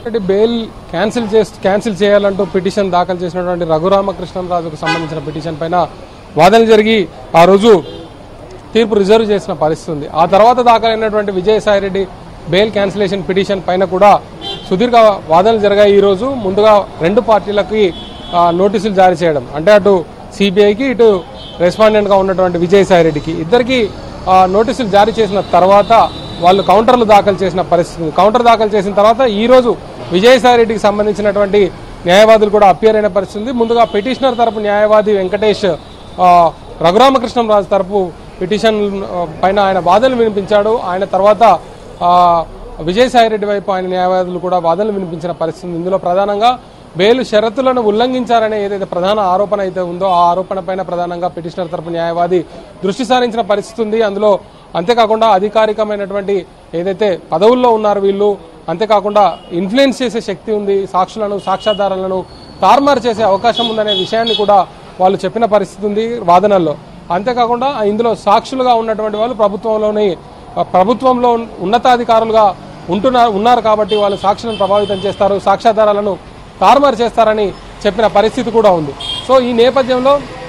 Bail cancel చేయాలంటూ petition దాఖలు చేసినటువంటి రఘురామకృష్ణరాజుకు సంబంధించిన పిటిషన్ పైన వాదనలు జరిగి ఆ రోజు తీర్పు రిజర్వ్ చేసిన పరిస్థితి ఉంది. ఆ తర్వాత దాఖలైనటువంటి విజయసాయిరెడ్డి బెయిల్ క్యాన్సిలేషన్ పిటిషన్ పైన కూడా సుదీర్ఘ వాదనలు జరిగాయి. ఈ రోజు ముందుగా రెండు పార్టీలకి నోటీసులు జారీ చేయడం, అంటే అటు సిబిఐకి ఇటు రెస్పాండెంట్ గా ఉన్నటువంటి విజయసాయిరెడ్డికి ఇద్దరికి నోటీసులు జారీ చేసిన తర్వాత వాళ్ళు కౌంటర్లు దాఖలు చేసిన పరిస్థితి. కౌంటర్ దాఖలు చేసిన తర్వాత ఈ రోజు విజయసాయిరెడ్డికి సంబంధించినటువంటి న్యాయవాదులు కూడా అపియర్ అయిన పరిస్థితి ఉంది. ముందుగా పిటిషనర్ తరపు న్యాయవాది వెంకటేష్ రఘురామకృష్ణరాజు తరపు పిటిషన్ పైన ఆయన వాదనలు వినిపించాడు. ఆయన తర్వాత విజయసాయిరెడ్డి వైపు ఆయన న్యాయవాదులు కూడా వాదనలు వినిపించిన పరిస్థితి. ఇందులో ప్రధానంగా బెయిల్ షరతులను ఉల్లంఘించారనే ఏదైతే ప్రధాన ఆరోపణ అయితే ఉందో ఆ ఆరోపణ పైన ప్రధానంగా పిటిషనర్ తరపు న్యాయవాది దృష్టి సారించిన పరిస్థితి ఉంది. అందులో అంతేకాకుండా అధికారికమైనటువంటి ఏదైతే పదవుల్లో ఉన్నారు వీళ్ళు, అంతేకాకుండా ఇన్ఫ్లుయెన్స్ చేసే శక్తి ఉంది, సాక్షులను సాక్ష్యాధారాలను తారుమారు చేసే అవకాశం ఉందనే విషయాన్ని కూడా వాళ్ళు చెప్పిన పరిస్థితి ఉంది వాదనల్లో. అంతేకాకుండా ఇందులో సాక్షులుగా ఉన్నటువంటి వాళ్ళు ప్రభుత్వంలో ఉన్నతాధికారులుగా ఉన్నారు కాబట్టి వాళ్ళు సాక్షులను ప్రభావితం చేస్తారు, సాక్ష్యాధారాలను తారుమారు చేస్తారని చెప్పిన పరిస్థితి కూడా ఉంది. సో ఈ నేపథ్యంలో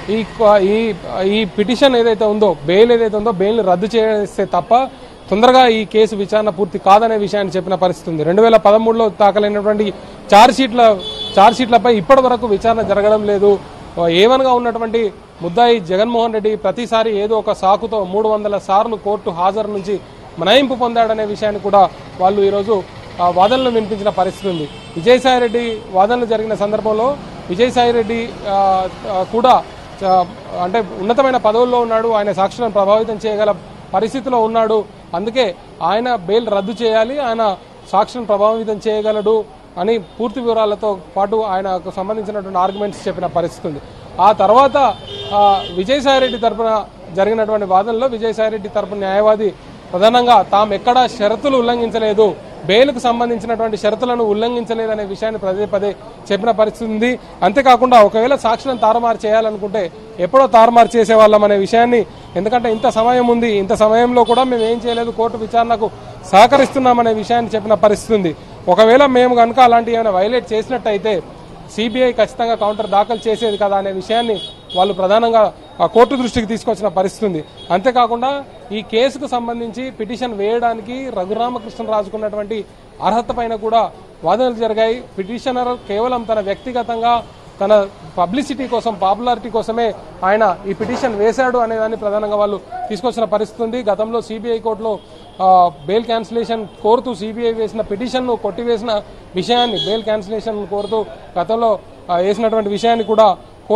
ఈ పిటిషన్ ఏదైతే ఉందో, బెయిల్ ఏదైతే ఉందో బెయిల్ని రద్దు చేస్తే తప్ప తొందరగా ఈ కేసు విచారణ పూర్తి కాదనే విషయాన్ని చెప్పిన పరిస్థితి ఉంది. 2013లో దాఖలైనటువంటి ఛార్జ్షీట్లపై ఇప్పటి వరకు విచారణ జరగడం లేదు. ఏవన్గా ఉన్నటువంటి ముద్దాయి జగన్మోహన్ రెడ్డి ప్రతిసారి ఏదో ఒక సాకుతో 300 సార్లు కోర్టు హాజరు నుంచి మనాయింపు పొందాడనే విషయాన్ని కూడా వాళ్ళు ఈరోజు వాదనలు వినిపించిన పరిస్థితి ఉంది. విజయసాయిరెడ్డి వాదనలు జరిగిన సందర్భంలో విజయసాయిరెడ్డి కూడా అంటే ఉన్నతమైన పదవుల్లో ఉన్నాడు, ఆయన సాక్షులను ప్రభావితం చేయగల పరిస్థితిలో ఉన్నాడు, అందుకే ఆయన బెయిల్ రద్దు చేయాలి, ఆయన సాక్షులను ప్రభావితం చేయగలడు అని పూర్తి వివరాలతో పాటు ఆయనకు సంబంధించినటువంటి ఆర్గ్యుమెంట్స్ చెప్పిన పరిస్థితి ఉంది. ఆ తర్వాత విజయసాయిరెడ్డి తరపున జరిగినటువంటి వాదనలో విజయసాయిరెడ్డి తరపున న్యాయవాది ప్రధానంగా తాము ఎక్కడా షరతులు ఉల్లంఘించలేదు, బెయిల్కు సంబంధించినటువంటి షరతులను ఉల్లంఘించలేదనే విషయాన్ని పదే చెప్పిన పరిస్థితి ఉంది. అంతేకాకుండా ఒకవేళ సాక్షులను తారుమారు చేయాలనుకుంటే ఎప్పుడో తారుమారు చేసేవాళ్ళం అనే విషయాన్ని, ఎందుకంటే ఇంత సమయం ఉంది, ఇంత సమయంలో కూడా మేము ఏం చేయలేదు, కోర్టు విచారణకు సహకరిస్తున్నామనే విషయాన్ని చెప్పిన పరిస్థితి ఉంది. ఒకవేళ మేము కనుక అలాంటి ఏమైనా వైలేట్ చేసినట్టయితే సిబిఐ ఖచ్చితంగా కౌంటర్ దాఖలు చేసేది కదా అనే విషయాన్ని వాళ్ళు ప్రధానంగా కోర్టు దృష్టికి తీసుకొచ్చిన పరిస్థితి ఉంది. అంతేకాకుండా ఈ కేసుకు సంబంధించి పిటిషన్ వేయడానికి రఘురామకృష్ణరాజుకున్నటువంటి అర్హత పైన కూడా వాదనలు జరిగాయి. పిటిషనర్ కేవలం తన వ్యక్తిగతంగా తన పబ్లిసిటీ కోసం, పాపులారిటీ కోసమే ఆయన ఈ పిటిషన్ వేశాడు అనేదాన్ని ప్రధానంగా వాళ్ళు తీసుకొచ్చిన పరిస్థితి ఉంది. గతంలో సిబిఐ కోర్టులో బెయిల్ క్యాన్సిలేషన్ కోరుతూ సిబిఐ వేసిన పిటిషన్ను కొట్టివేసిన విషయాన్ని, బెయిల్ క్యాన్సిలేషన్ కోరుతూ గతంలో వేసినటువంటి విషయాన్ని కూడా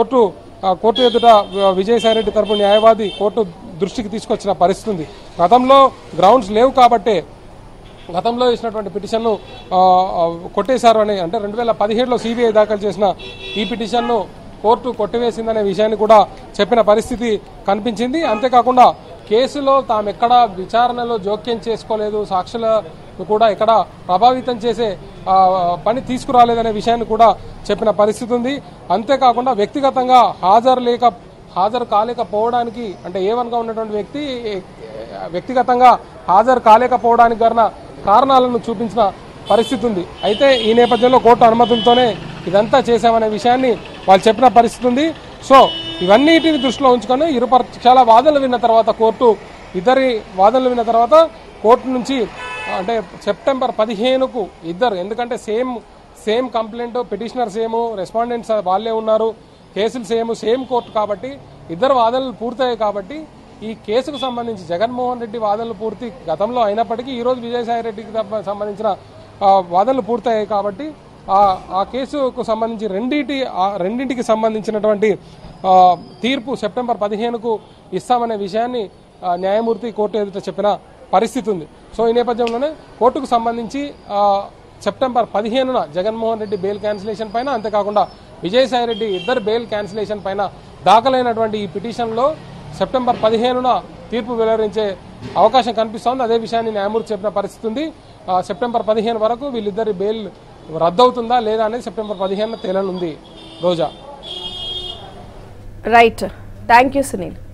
కోర్టు ఎదుట విజయసాయిరెడ్డి తరపు న్యాయవాది కోర్టు దృష్టికి తీసుకొచ్చిన పరిస్థితి ఉంది. గతంలో గ్రౌండ్స్ లేవు కాబట్టే గతంలో వేసినటువంటి పిటిషన్ను కొట్టేశారు అని, అంటే 2017లో సిబిఐ దాఖలు చేసిన ఈ పిటిషన్ను కోర్టు కొట్టివేసిందనే విషయాన్ని కూడా చెప్పిన పరిస్థితి కనిపించింది. అంతేకాకుండా కేసులో తాము ఎక్కడ విచారణలో జోక్యం చేసుకోలేదు, సాక్షులను కూడా ఎక్కడ ప్రభావితం చేసే పని తీసుకురాలేదనే విషయాన్ని కూడా చెప్పిన పరిస్థితి ఉంది. అంతేకాకుండా వ్యక్తిగతంగా హాజరు కాలేకపోవడానికి, అంటే ఏవన్గా ఉన్నటువంటి వ్యక్తి వ్యక్తిగతంగా హాజరు కాలేకపోవడానికి కారణాలను చూపించిన పరిస్థితి ఉంది. అయితే ఈ నేపథ్యంలో కోర్టు అనుమతులతోనే ఇదంతా చేశామనే విషయాన్ని వాళ్ళు చెప్పిన పరిస్థితి ఉంది. సో ఇవన్నిటిని దృష్టిలో ఉంచుకొని ఇరు పక్షాల వాదనలు విన్న తర్వాత ఇద్దరి వాదనలు విన్న తర్వాత కోర్టు నుంచి, అంటే సెప్టెంబర్ 15కు ఇద్దరు, ఎందుకంటే same complaint, petitioner same, respondents వాళ్ళే ఉన్నారు, కేసులు సేమ్ కోర్టు కాబట్టి ఇద్దరు వాదనలు పూర్తయ్యాయి. కాబట్టి ఈ కేసుకు సంబంధించి జగన్మోహన్ రెడ్డి వాదనలు పూర్తి గతంలో అయినప్పటికీ ఈరోజు విజయసాయిరెడ్డికి సంబంధించిన వాదనలు పూర్తయ్యాయి కాబట్టి ఆ కేసుకు సంబంధించి రెండింటికి సంబంధించినటువంటి తీర్పు సెప్టెంబర్ 15కు ఇస్తామనే విషయాన్ని న్యాయమూర్తి కోర్టు ఎదుట చెప్పిన పరిస్థితి ఉంది. సో ఈ నేపథ్యంలోనే కోర్టుకు సంబంధించి సెప్టెంబర్ 15న జగన్మోహన్ రెడ్డి బెయిల్ క్యాన్సిలేషన్ పైన, అంతేకాకుండా విజయసాయిరెడ్డి ఇద్దరు బెయిల్ క్యాన్సిలేషన్ పైన దాఖలైనటువంటి ఈ పిటిషన్లో సెప్టెంబర్ 15న తీర్పు వెలువరించే అవకాశం కనిపిస్తోంది. అదే విషయాన్ని న్యాయమూర్తి చెప్పిన పరిస్థితి ఉంది. సెప్టెంబర్ 15 వరకు వీళ్ళిద్దరి బెయిల్ రద్దవుతుందా లేదా అనేది సెప్టెంబర్ 15న తేలనుంది. Roja. Right, thank you Sunil.